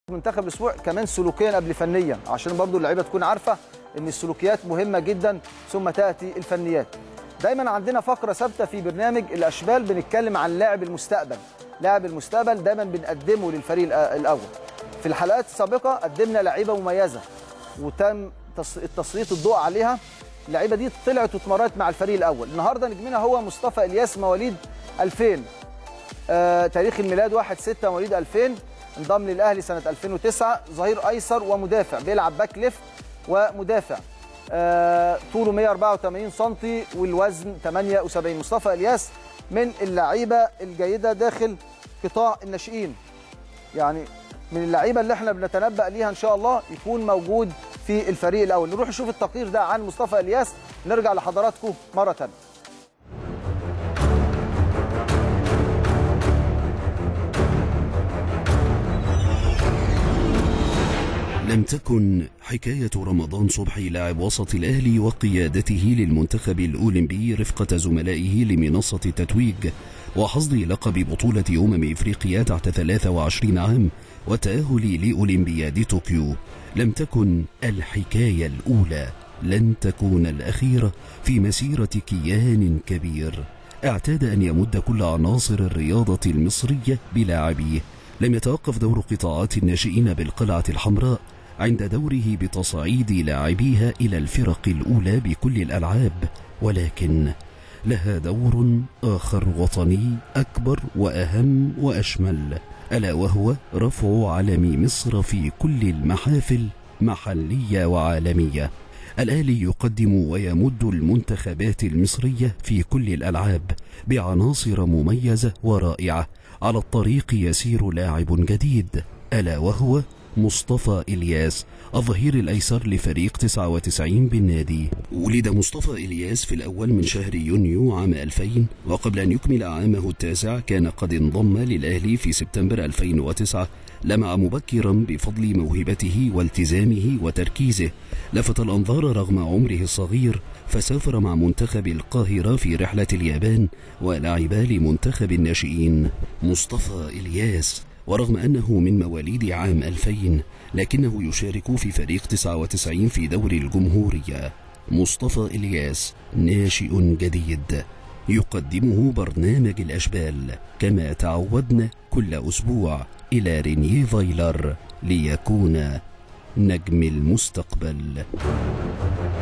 منتخب الاسبوع كمان سلوكيا قبل فنيا، عشان برضو اللعيبه تكون عارفه ان السلوكيات مهمه جدا ثم تاتي الفنيات. دايما عندنا فقره ثابته في برنامج الاشبال بنتكلم عن لاعب المستقبل. لاعب المستقبل دايما بنقدمه للفريق الاول. في الحلقات السابقه قدمنا لعيبه مميزه وتم تسليط الضوء عليها. اللعيبه دي طلعت واتمرنت مع الفريق الاول. النهارده نجمنا هو مصطفى الياس، مواليد 2000، تاريخ الميلاد 1/6 مواليد 2000. انضم للاهلي سنه 2009. ظهير ايسر ومدافع، بيلعب باك ليفت ومدافع. طوله 184 سم والوزن 78. مصطفى الياس من اللعيبه الجيده داخل قطاع الناشئين، يعني من اللعيبه اللي احنا بنتنبأ ليها ان شاء الله يكون موجود في الفريق الاول. نروح نشوف التقرير ده عن مصطفى الياس، نرجع لحضراتكم مره ثانيه. لم تكن حكاية رمضان صبحي لاعب وسط الأهلي وقيادته للمنتخب الأولمبي رفقة زملائه لمنصة التتويج وحصد لقب بطولة إفريقيا تحت 23 عام والتأهل لأولمبياد طوكيو. لم تكن الحكاية الأولى، لن تكون الأخيرة في مسيرة كيان كبير اعتاد أن يمد كل عناصر الرياضة المصرية بلاعبيه. لم يتوقف دور قطاعات الناشئين بالقلعة الحمراء عند دوره بتصعيد لاعبيها إلى الفرق الأولى بكل الألعاب، ولكن لها دور آخر وطني أكبر وأهم وأشمل، ألا وهو رفع علم مصر في كل المحافل محلية وعالمية. الأهلي يقدم ويمد المنتخبات المصرية في كل الألعاب بعناصر مميزة ورائعة. على الطريق يسير لاعب جديد، ألا وهو مصطفى الياس، الظهير الأيسر لفريق 99 بالنادي. ولد مصطفى الياس في الأول من شهر يونيو عام 2000، وقبل أن يكمل عامه التاسع كان قد انضم للأهلي في سبتمبر 2009. لمع مبكرا بفضل موهبته والتزامه وتركيزه. لفت الأنظار رغم عمره الصغير، فسافر مع منتخب القاهرة في رحلة اليابان ولعب لمنتخب الناشئين. مصطفى الياس ورغم أنه من مواليد عام 2000 لكنه يشارك في فريق 99 في دوري الجمهورية. مصطفى الياس ناشئ جديد يقدمه برنامج الأشبال كما تعودنا كل أسبوع إلى رينيه فايلر ليكون نجم المستقبل.